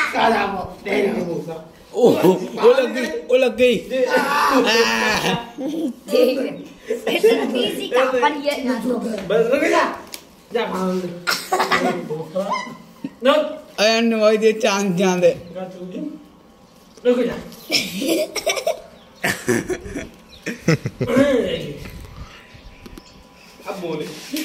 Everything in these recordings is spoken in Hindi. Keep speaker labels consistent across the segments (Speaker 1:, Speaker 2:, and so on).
Speaker 1: वो लग गई, वो लग गई। भाई दे चांद चांद
Speaker 2: अब बोले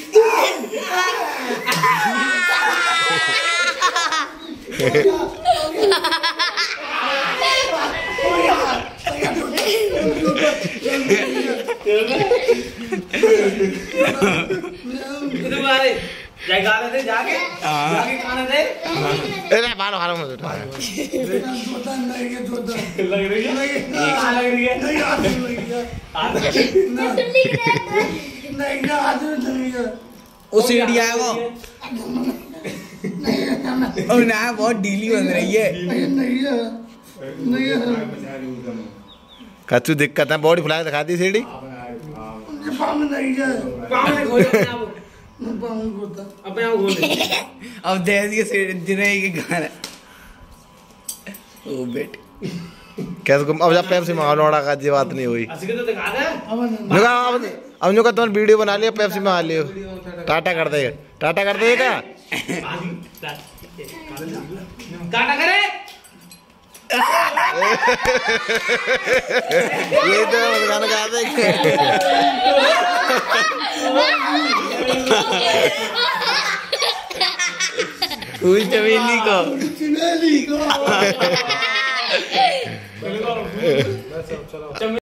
Speaker 2: जाके जाके खाने दे।
Speaker 3: अरे बालो हारो मत उठा।
Speaker 2: लग रही है कहाँ लग रही है?
Speaker 1: वो सीढ़ी है वो और ना बहुत ढीली बन रही है।
Speaker 3: कच्चू दिक्कत है बॉडी फुला के दिखा दी सीढ़ी।
Speaker 1: अब दे दिए सीढ़ी के गाना ओ बेट
Speaker 3: कैसे अब जब पेप्सी मंगा लौड़ा का जी बात नहीं हुई।
Speaker 2: असली तो दिखा दे।
Speaker 3: अब जो का तुम वीडियो बना लिया पेप्सी मंगा लियो। टाटा कर देगा, टाटा कर देगा।
Speaker 2: टाटा करे
Speaker 3: ये तो गाना गा दे।
Speaker 1: फूल चमेली को